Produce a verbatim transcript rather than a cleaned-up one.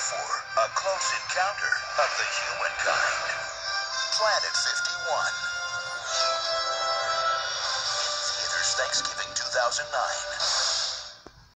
for A Close Encounter of the Humankind. Planet fifty-one. In theaters Thanksgiving two thousand nine.